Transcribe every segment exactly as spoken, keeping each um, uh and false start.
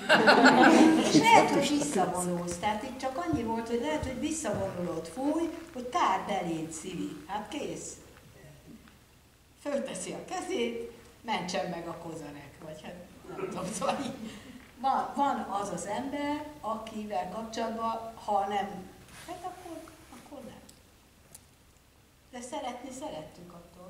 És lehet, hogy visszavonulsz. Tehát itt csak annyi volt, hogy lehet, hogy visszavonulod, fúj, hogy tárd eléd szívi. Hát kész. Fölteszi a kezét, mentsen meg a kozarek, vagy hát nem tudom, szóval így. Van, van az az ember, akivel kapcsolatban, ha nem, hát akkor, akkor nem. De szeretni szerettük attól.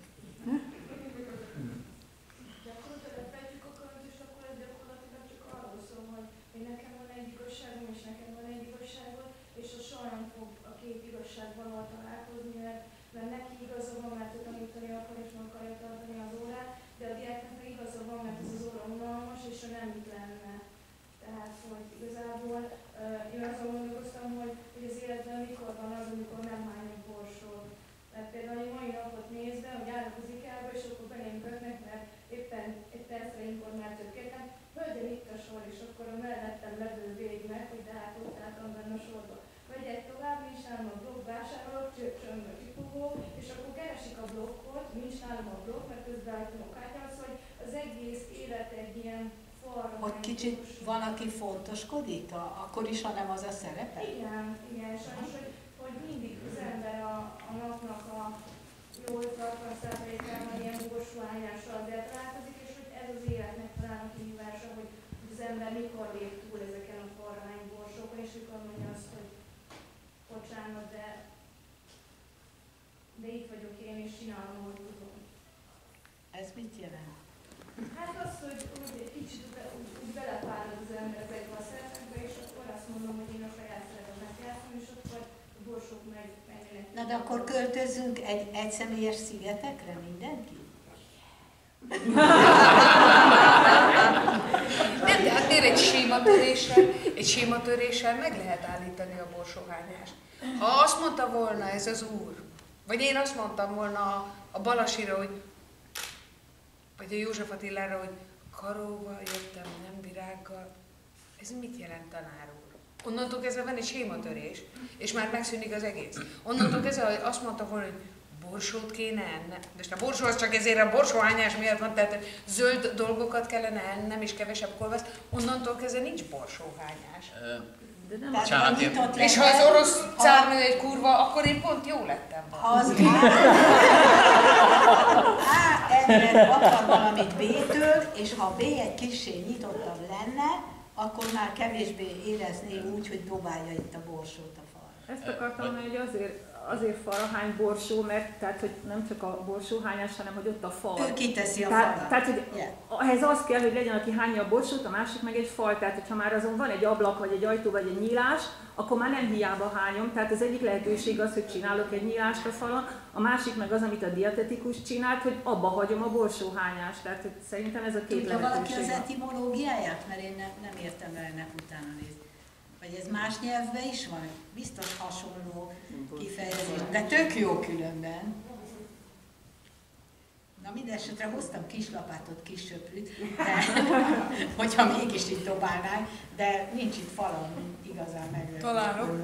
Gyakorlatilag lefejtjük a könyvet, és akkor ez gyakorlatilag csak arról szól, hogy én nekem van egy igazságom, és nekem van egy igazságom, és az soha nem fog a két igazság valahol találkozni, mert, mert neki igaza van, mert ő tanítani akar, és meg akarja tartani az órát, de a diáknak meg igaza van, mert ez az óra unalmas, és ő nem itt lenne. Tehát, hogy igazából uh, én azon gondolkoztam, hogy, hogy az életben mikor van az, amikor nem hányok borsot. Mert például egy mai napot nézve, hogy állok az ikába, és akkor belém kötnek, mert éppen egy percre információt kértem, hölgyem itt a sor, és akkor a mellettem levő végnek, hogy de hát ott álltam benne a sorba. Megyek tovább, nincs nálam a blokk, vásárolok, csöpcsöng a csipogó, és akkor keresik a blokkot, nincs nálam a blokk, mert közben álltam a kártyához, hogy az egész élet egy ilyen falra. Hogy kicsit van, aki fontoskodik, akkor is, ha nem az a szerepe? Igen, igen, sajnos, hogy, hogy mindig az ember a, a napnak a nyolcvan százalékában ilyen borsóhányással azért találkozik, és hogy ez az életnek talán a kihívása, hogy az ember mikor lép túl ezeken a forrány borsókon, és mikor mondja azt, hogy bocsánat, de, de itt vagyok én, és csinálom, hogy tudom. Ez mit jelent? Hát az, hogy úgy egy kicsit úgy, úgy belepárod az ember ezekbe a szerepekbe, és akkor azt mondom, hogy én a saját szerepet játszom, és akkor a borsók meg menjenek. Na de akkor költözzünk egy egyszemélyes szigetekre mindenki? Nem, de hát egy sématöréssel, egy sématöréssel meg lehet állítani a borsóhányást. Ha azt mondta volna ez az úr, vagy én azt mondtam volna a, a Balasira, hogy vagy a József Attilára, hogy karóval jöttem, nem virággal. Ez mit jelent, tanár úr? Onnantól kezdve van egy sématörés, és már megszűnik az egész. Onnantól kezdve, hogy azt mondta volna, hogy borsót kéne ennem. De a borsó az csak ezért a borsóhányás miatt van, tehát zöld dolgokat kellene ennem, és kevesebb kolbászt. Onnantól kezdve nincs borsóhányás. De nem Tehát, én... És ha az orosz cárnő egy kurva, akkor én pont jó lettem volna. Ha az A ember akar valamit B-től, és ha B egy kissé nyitottabb lenne, akkor már kevésbé érezné úgy, hogy dobálja itt a borsót a falra. Ezt akartam mondani, hogy azért, azért fal a hány borsó, mert tehát, hogy nem csak a borsóhányás, hanem hogy ott a fal. Ő kiteszi a tehát, falat. tehát, hogy yeah. ehhez az kell, hogy legyen, aki hányja a borsót, a másik meg egy fal. Tehát, hogyha már azon van egy ablak, vagy egy ajtó, vagy egy nyílás, akkor már nem hiába hányom. Tehát az egyik lehetőség az, hogy csinálok egy nyílást a falon, a másik meg az, amit a dietetikus csinált, hogy abba hagyom a borsóhányást. Tehát hogy szerintem ez a két Tudja lehetőség. valaki az etimológiáját? Mert én nem, nem értem el ennek utána nézni. Vagy ez más nyelvben is van? Biztos hasonló kifejezés, de tök jó különben. Na mindesetre hoztam kislapátot, kis söprűt, de, hogyha mégis itt dobálnánk, de nincs itt falon, igazán meglepő. Találok.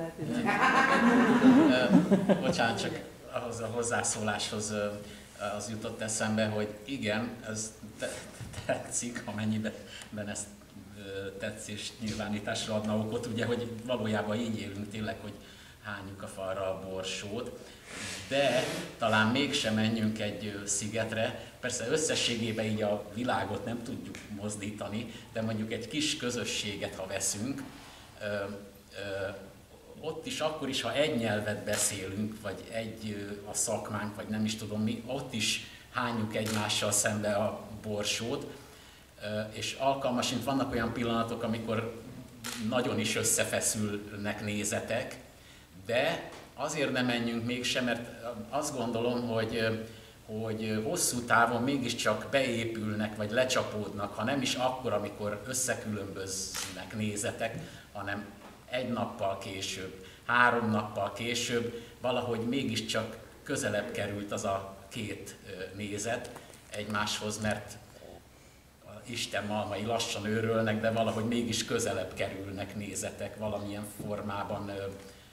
Bocsánat, csak ahhoz a hozzászóláshoz az jutott eszembe, hogy igen, ez tetszik, amennyiben ezt tetszés nyilvánításra adna okot, ugye, hogy valójában így élünk tényleg, hogy hányjuk a falra a borsót, de talán mégsem menjünk egy szigetre. Persze összességében így a világot nem tudjuk mozdítani, de mondjuk egy kis közösséget, ha veszünk, ö, ö, ott is, akkor is, ha egy nyelvet beszélünk, vagy egy a szakmánk, vagy nem is tudom mi, ott is hányjuk egymással szembe a borsót, és alkalmasint vannak olyan pillanatok, amikor nagyon is összefeszülnek nézetek, de azért nem menjünk mégsem, mert azt gondolom, hogy, hogy hosszú távon mégiscsak beépülnek, vagy lecsapódnak, ha nem is akkor, amikor összekülönböznek nézetek, hanem egy nappal később, három nappal később, valahogy mégiscsak közelebb került az a két nézet egymáshoz, mert Isten malmai lassan őrölnek, de valahogy mégis közelebb kerülnek nézetek, valamilyen formában ö, ö,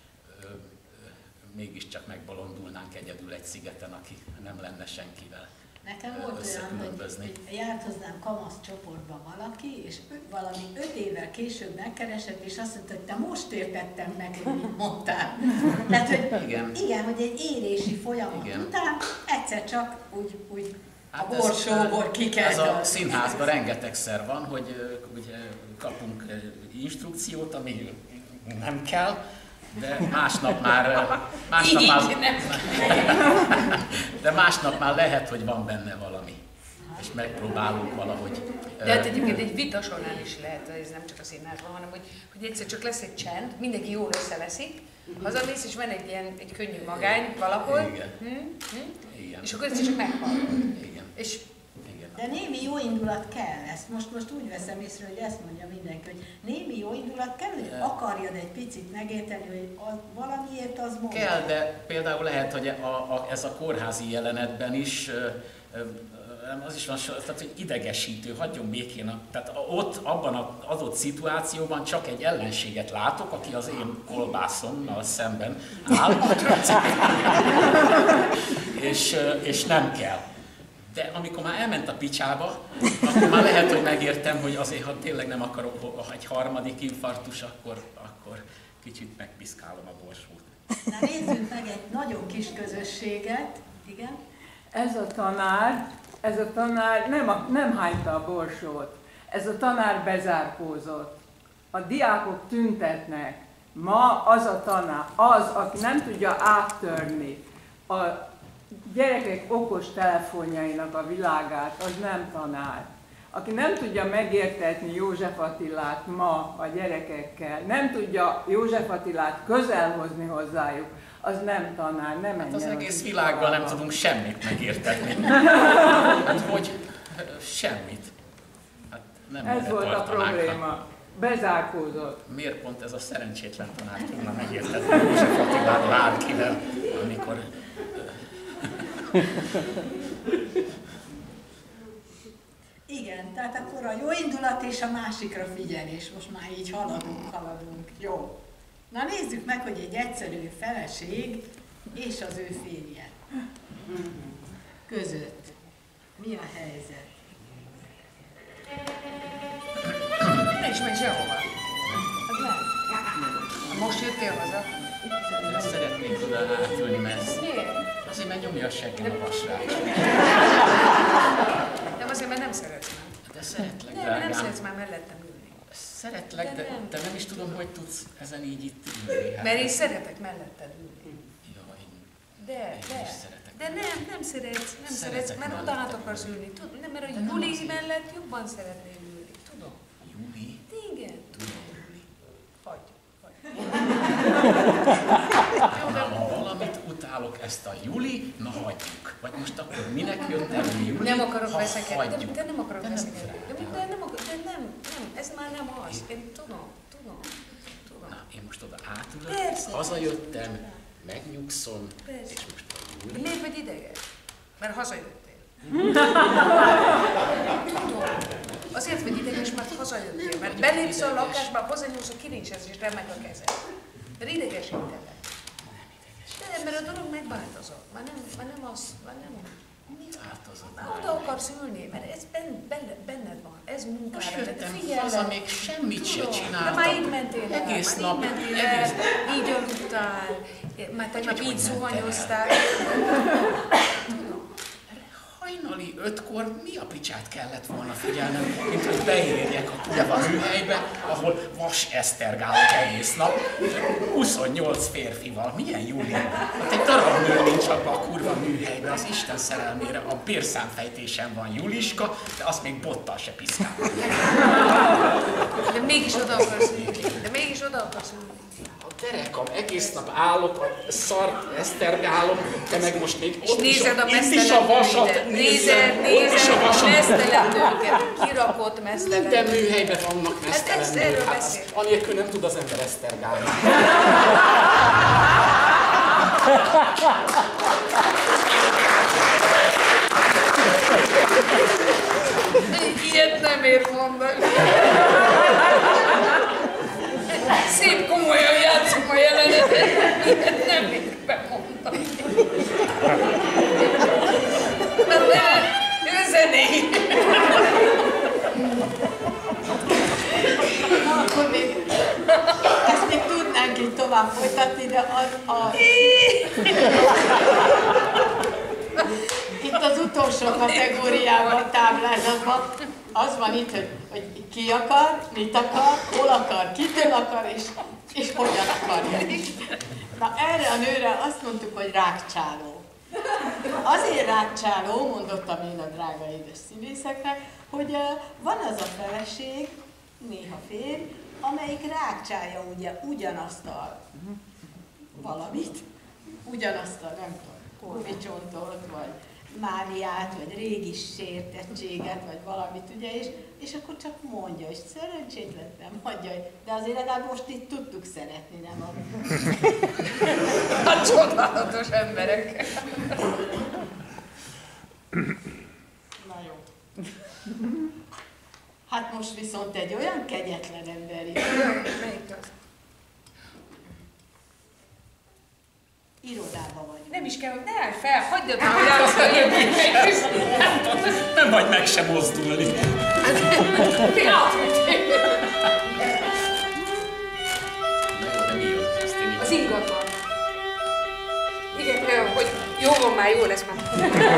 mégiscsak megbolondulnánk egyedül egy szigeten, aki nem lenne senkivel. Nekem volt olyan, összekülönbözni. hogy, hogy járt hozzám kamasz csoportba valaki, és valami öt évvel később megkeresett, és azt mondta, hogy te most értettem meg, hogy mit mondtál. Tehát, hogy Igen. igen, hogy egy érési folyamat Igen. után egyszer csak úgy, úgy Hát a borsóból ki kell ez a dalni. színházban rengetegszer van, hogy ö, ugye, kapunk ö, instrukciót, ami nem kell, de másnap már, ö, másnap Így már, nem de másnap már lehet, hogy van benne valami, és megpróbálunk valahogy. ö, De hát egyébként egy vita során is lehet, ez nem csak a színházban, hanem hogy, hogy egyszer csak lesz egy csend, mindenki jól összeveszik, hazamész és van egy ilyen egy könnyű magány valahol, Igen. hm, hm, Igen. és akkor egyszer csak meghallod. Igen. És Igen. De némi jó indulat kell, ezt most, most úgy veszem észre, hogy ezt mondja mindenki, hogy némi jó indulat kell, hogy akarjad egy picit megérteni, hogy az, valamiért az mondja. Kell, de például lehet, hogy a, a, ez a kórházi jelenetben is ö, ö, az is van, tehát, hogy idegesítő, hagyjon békén. A, tehát ott, abban az adott szituációban csak egy ellenséget látok, aki az én kolbászommal szemben áll, és, és nem kell. De amikor már elment a picsába, akkor már lehet, hogy megértem, hogy azért, ha tényleg nem akarok egy harmadik infarktus, akkor, akkor kicsit megpiszkálom a borsót. Na nézzük meg egy nagyon kis közösséget, igen. Ez a tanár, ez a tanár nem, a, nem hányta a borsót, ez a tanár bezárkózott. A diákok tüntetnek. Ma az a tanár, az, aki nem tudja áttörni a gyerekek okos telefonjainak a világát, az nem tanár. Aki nem tudja megértetni József Attilát ma a gyerekekkel, nem tudja József Attilát közel hozni hozzájuk, az nem tanár, nem menjen. Hát az az egész világgal nem tudunk semmit megértetni. Hát, hogy semmit. Hát nem Ez volt a probléma. Bezárkózott. Miért pont ez a szerencsétlen tanár tudna megértetni József Attilát bárkivel, amikor... Igen, tehát akkor a jó indulat és a másikra figyelés, most már így haladunk, haladunk. Jó. Na nézzük meg, hogy egy egyszerű feleség és az ő férje között mi a helyzet? ne is menj sehova. Az nem. Most jöttél haza? Szeretnék oda átülni, mert Miért? azért, mert nyomja a seggem a vasrács. Nem azért, mert nem szeretsz már. De szeretlek, Nem, nem drágám. szeretsz már mellettem ülni. Szeretlek, de, De nem. de nem is tudom, hogy tudsz ezen így itt ülni. Hát. Mert én szeretek melletted ülni. Jaj, De, én de. is szeretek. De nem, nem szeretsz, nem Szeretek szeretsz, mert oda melletted át akarsz ülni. ülni. Tud, nem, mert a De nem Juli azért. mellett jobban szeretnél ülni. Tudom. Júli? Igen. Tudom, Júli. Hagyj, hagyj. Na, ha valamit utálok ezt a Júli, na hagyjuk. Vagy most akkor minek jött el Júli, Nem akarok ha veszekedni, hagyjuk? de, de nem akarok De nem veszekedni. De, szeretem. de, nem, akar, de nem, nem, ez már nem az. Én tudom, tudom, tudom. Na, én most oda átülök, Persze. hazajöttem, megnyugszom, Persze. és most a De Júli... miért vagy ideges? Mert hazajöttél. Tudom. Azért vagy ideges, mert hazajöttél. Mert belépsz a lakásba, hozzányúlsz a kilincshez, és remeg a kezed. Mert idegesítelek. De, mert a dolog megváltozott. Már nem, már nem az, már nem Változott. már oda akarsz ülni, mert ez ben, benne, benned van. Ez Most munkára. jöttem Figyelj haza, le. még semmit se Tudom. csináltam. De már így mentél el, Egész már nap, így mentél el, egész... így aludtál, már tegnap hogy így mentél zuhanyoztál. Hajnali ötkor mi a picsát kellett volna figyelnem, mint hogy beérjek a kurva műhelybe, ahol vas esztergálok egész nap, huszonnyolc férfival. Milyen Júli? Hát egy darab nő nincs abban a kurva műhelyben, az Isten szerelmére. A bérszámfejtésen van Juliska, de azt még bottal se piszkál. De mégis oda akarsz ülni. De mégis oda akarsz ülni. A derekam, egész nap állok, a szart esztergálom, te meg most még És ott is nézed a itt is a vasat, mesztelen nézed, ott nézed is a a vasat. mesztelen nőket, kirakott mesztelen Minden nőket. műhelyben vannak mesztelen ezt nők, erről hát beszél. az, anélkül nem tud az ember esztergálni. Ilyet nem ér mondani. Szép komolyan játszom a jelenetet, ilyet nem ér bemondani. De akkor még, ezt még tudnánk így tovább folytatni, de az, a, itt az utolsó kategóriában, táblázatban az van itt, hogy, hogy ki akar, mit akar, hol akar, kitől akar, és, és hogyan akarja. Na erre a nőre azt mondtuk, hogy rákcsáló. Azért rákcsáló, mondottam én a drága édes színészeknek, hogy uh, van az a feleség, néha férj, amelyik rákcsálja ugye ugyanazt a valamit, ugyanazt a nem tudom, gumicsontot, vagy mániát, vagy régi sértettséget, vagy valamit, ugye, és, és akkor csak mondja, és szerencsétlen nem hagyja, de azért legalább most itt tudtuk szeretni, nem a... A csodálatos emberek. Na jó. Hát most viszont egy olyan kegyetlen ember is. Melyik az? Irodában vagyunk. Nem is kell, hogy ne állj fel, hagyd el, hogy elszöljön. Nem vagy meg sem mozdulni. Az ingatlan. Igen, hogy jó van már, jó lesz már.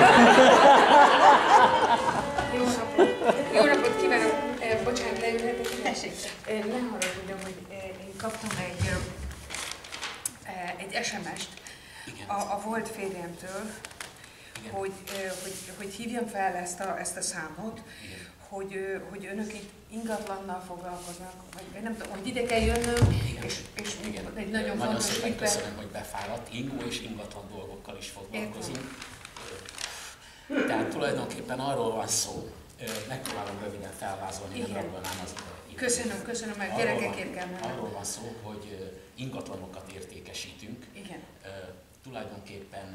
Jó napot. Jó napot kívánok. Bocsánat, leülhetek. Tessék. Ne haragudjon, hogy én kaptam egy, egy es em est a, a volt férjemtől, hogy, hogy, hogy hívjam fel ezt a, ezt a számot, hogy, hogy önök itt ingatlannal foglalkoznak, vagy nem tudom, hogy ide kell jönnöm, és, és Igen. egy nagyon, nagyon fontos szépen ügyben. köszönöm, hogy befáradt. Ingó és ingatlan dolgokkal is foglalkozunk. Tehát tulajdonképpen arról van szó, megpróbálom röviden felvázolni, hogy ragadnám az időt. Köszönöm, köszönöm, mert gyerekekért kell mennem. Arról van szó, hogy ingatlanokat értékesítünk. Igen. Tulajdonképpen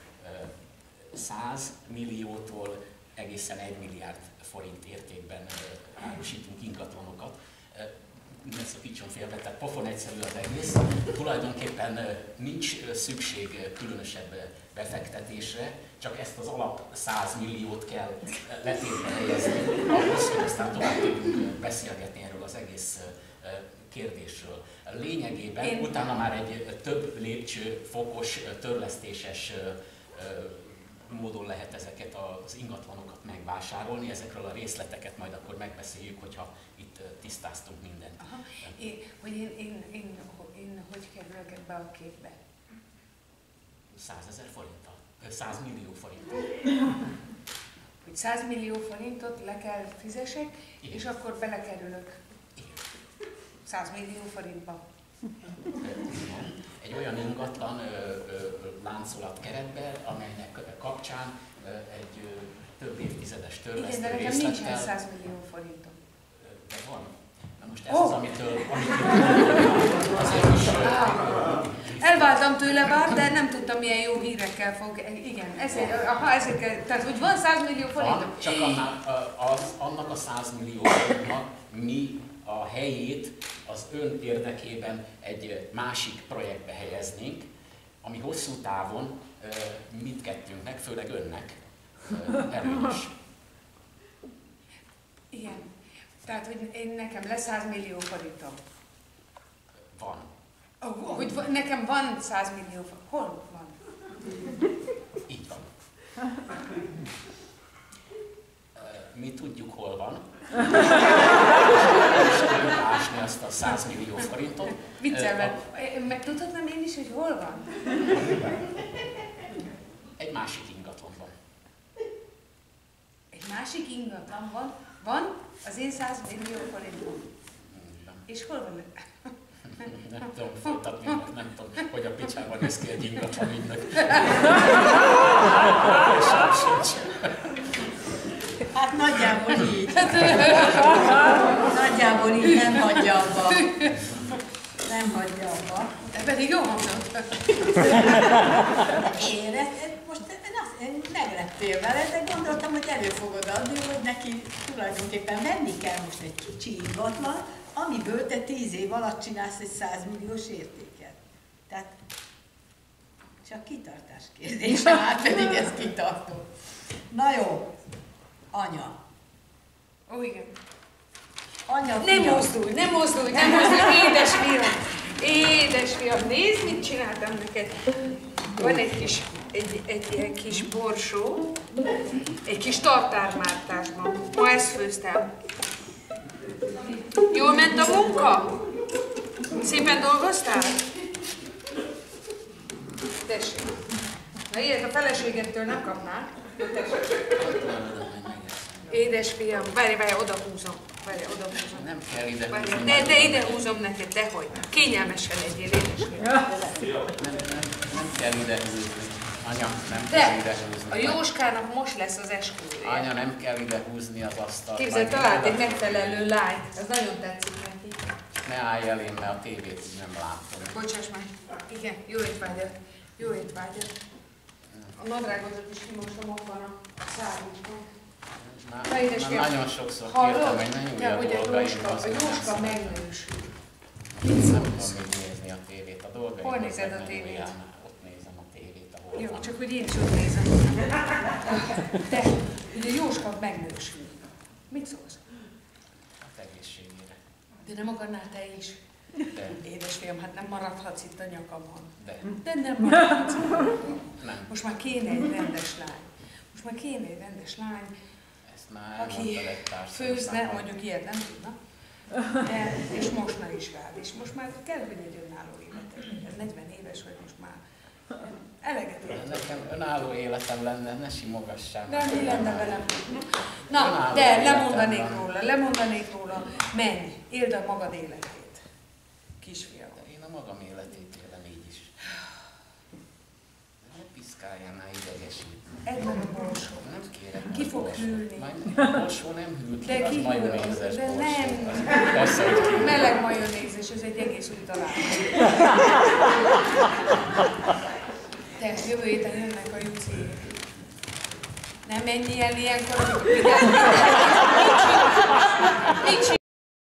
száz milliótól egészen egy milliárd forint értékben árusítunk ingatlanokat. Ne szakítson félbe, tehát pofon egyszerű az egész. Tulajdonképpen nincs szükség különösebb befektetésre, csak ezt az alap száz milliót kell letétbe helyezni ahhoz, hogy aztán tovább tudjunk beszélgetni erről az egész kérdésről. Lényegében Én... utána már egy több lépcső, fokos, törlesztéses módon lehet ezeket az ingatlanokat megvásárolni, ezekről a részleteket majd akkor megbeszéljük, hogyha itt tisztáztunk mindent. Aha. Én, hogy én, én, én, én hogy kerülök ebbe a képbe? százezer forinttal? száz millió forinttal. Hogy száz millió forintot le kell fizesek, Igen. és akkor belekerülök Igen. száz millió forintba. Egy olyan ingatlan ö, ö, láncolat keretben, amelynek kapcsán ö, egy ö, több évtizedes törlesztő részlettel... Igen, de nekem nincsen száz millió forintom. De van. Na most ez oh. az, amitől... amitől azért is... Elváltam tőle bár, de nem tudtam, milyen jó hírekkel fog. Igen, ezért, aha, ezért, tehát hogy van száz millió forintom. Van, csak annál, az, annak a száz millió forintnak mi a helyét az ön érdekében egy másik projektbe helyeznénk, ami hosszú távon mindkettőnknek, főleg önnek előnyös. Igen. Tehát, hogy én nekem lesz száz millió forintom. Van. Oh, hogy van, nekem van száz millió forint. Hol van? Így van. Mi tudjuk, hol van. És tudjuk ásni azt a száz millió forintot. Viccelve. Megtudhatnám én is, hogy hol van? Egy másik ingatlanban. Egy másik ingatlan van? Van az én száz millió forintom. És hol van? Nem tudom folytatni, nem tudom, hogy a picsában néz ki egy ingatlan ügynök. Hát nagyjából így. Nagyjából így nem hagyja abba. Nem hagyja abba. De pedig jó mondod. Én, most én megleptél vele, de gondoltam, hogy elő fogod adni, hogy neki tulajdonképpen venni kell most egy kicsi ingatlan, amiből te tíz év alatt csinálsz egy száz milliós értéket. Tehát csak kitartás kérdése, hát pedig ez kitartó. Na jó, anya. Ó, igen. Anya, Nem fiam. mozdulj, nem mozdulj, nem mozdulj, édesfiam! Édesfiam, nézd, mit csináltam neked. Van egy kis, egy, egy ilyen kis borsó, egy kis tartármártásban. Ma ezt főztem. Jól ment a munka? Szépen dolgoztál? Tessék. Na ilyet a feleségettől nem kapnál. Édesfiam, várj, várj, odahúzom. Várj, odahúzom. Nem kell ide Várj, húzni. de, de ide húzom neked, dehogy. Kényelmesen legyél, édesfiam. Nem, nem, nem kell ide húzni. Anya, nem kell De ide húzni. a Jóskának most lesz az esküvője. Anya, nem kell ide húzni az asztalt. Képzeld, Majd talált oda- egy megfelelő lányt. Ez nagyon tetszik neki. Ne állj elém, mert a tévét nem látom. Bocsáss meg. Igen, jó étvágyat. Jó étvágyat. A nadrágodat is kimosom, ott van a szárunkon. Már, Na, édesfiam, már nagyon sokszor hallod? kértem, hogy ne nyúlj Te, a hogy a dolgaim, Jóska, az a nem Jóska lesz. megnősül. Nem tudom még nézni a tévét, a dolgaim. Hol az nézed meg a nem tévét? nyúljál, már ott nézem a tévét, ahol Jó, van. csak hogy én is ott nézem. Te, ugye Jóska megnősül. Mit szólsz? Hát egészségére. De nem akarnál te is? De, Édesfiam, hát nem maradhatsz itt a nyakamon. de, De nem maradhatsz. nem. Most már kéne egy rendes lány. Most már kéne egy rendes lány, Ezt már aki elmondtad egy pár főzne, szóval. mondjuk ilyet nem tudna, de, és mosna is rád. És most már kell, hogy egy önálló életed legyen. negyven éves vagy most már. Eleget érted. Nekem önálló életem lenne, ne simogassál. De mi lenne velem? Na, Önálló de életem lemondanék van. róla, lemondanék róla. Menj, éld a magad életét. Kisfiam. De én a magam életét élem így is. Ne piszkáljál már idegesít. Edd meg a borsót. Nem kérek. Ki most fog borsót. hűlni? Majd a borsó nem hűl ki, De az ki hűl? majonézes De borsó. nem. Az persze, hogy ki. Meleg majonézes, ez egy egész új találmány. Te, jövő héten jönnek a Juci. Nem menjél ilyenkor, amikor mit csinál? Mit csinál?